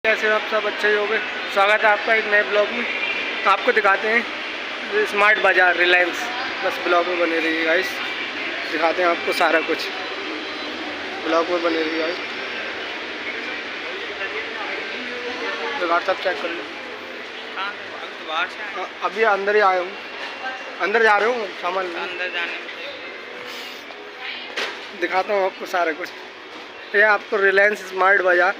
कैसे आप सब अच्छे ही होंगे। स्वागत है आपका एक नए ब्लॉग में। आपको दिखाते हैं स्मार्ट बाज़ार रिलायंस। बस ब्लॉग में बने रहिए गाइस, दिखाते हैं आपको सारा कुछ। ब्लॉग में बने रहिए गाइस, जुगाड़ सब चेक कर लो। अभी अंदर ही आया हूँ, अंदर जा रहे हूँ सामान अंदर जाने दिखाता हूँ आपको सारा कुछ। ये आपको रिलायंस स्मार्ट बाज़ार,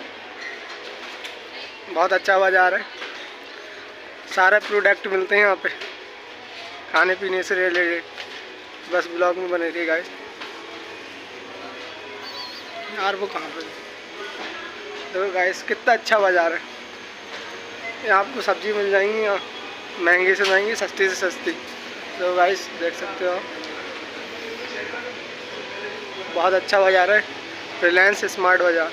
बहुत अच्छा बाज़ार है। सारे प्रोडक्ट मिलते हैं यहाँ पे खाने पीने से रिलेटेड। बस ब्लॉग में बने रहिए गाइस। यार वो कहाँ पे देखो गाइस, कितना अच्छा बाज़ार है। यहाँ आपको सब्जी मिल जाएंगी, यहाँ महंगी से महंगी, सस्ती से सस्ती। तो गाइस देख सकते हो आप, बहुत अच्छा बाज़ार है रिलायंस स्मार्ट बाज़ार।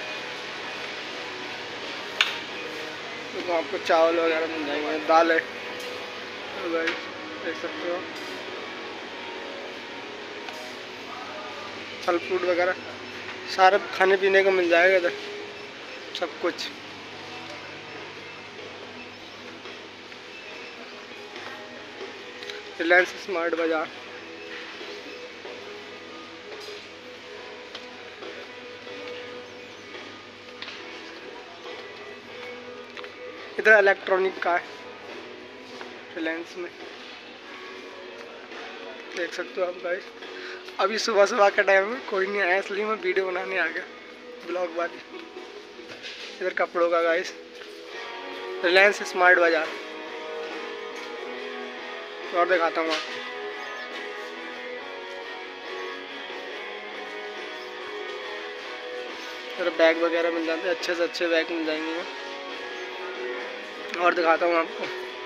तो आपको चावल वगैरह मिल जाएंगे, दाल है, तो गाइस देख सकते हो। फल फ्रूट वगैरह सारा खाने पीने का मिल जाएगा इधर, सब कुछ। रिलायंस स्मार्ट बाज़ार। इधर इलेक्ट्रॉनिक का है रिलायंस में, देख सकते हो आप गाइस। अभी सुबह सुबह का टाइम में कोई नहीं आया, इसलिए मैं वीडियो बनाने आ गया ब्लॉग वाली। इधर कपड़ों का गाइस, रिलायंस स्मार्ट बाज़ार। और दिखाता हूँ आपको। इधर बैग वगैरह मिल जाते हैं, अच्छे से अच्छे बैग मिल जाएंगे। और दिखाता हूँ आपको।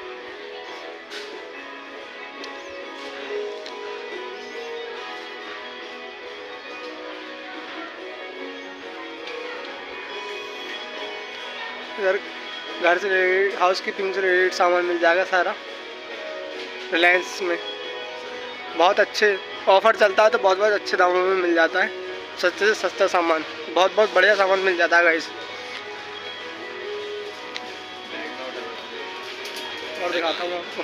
इधर घर से रिलेटेड, हाउस कीपिंग से रिलेटेड सामान मिल जाएगा सारा रिलायंस में। बहुत अच्छे ऑफर चलता है तो बहुत बहुत अच्छे दामों में मिल जाता है, सस्ते से सस्ता सामान, बहुत बहुत बढ़िया सामान मिल जाता है गाइस। और दिखाता हूँ आपको।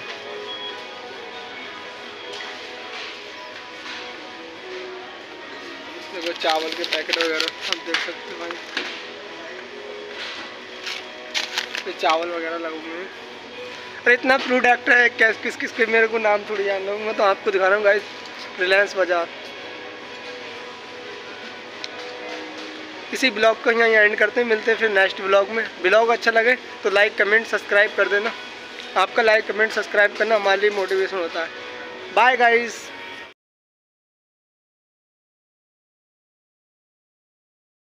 देखो चावल के पैकेट वगैरह आप देख सकते हो भाई, ये चावल वगैरह लगे हुए हैं। अरे इतना प्रोडक्ट है, किस किस के मेरे को नाम थोड़ी जान रहा हूँ मैं, तो आपको दिखा रहा हूँ गाइस रिलायंस बाज़ार। इसी ब्लॉग को यहाँ एंड करते हैं, मिलते हैं फिर नेक्स्ट ब्लॉग में। ब्लॉग अच्छा लगे तो लाइक कमेंट सब्सक्राइब कर देना। आपका लाइक कमेंट सब्सक्राइब करना हमारे लिए मोटिवेशन होता है। Bye guys.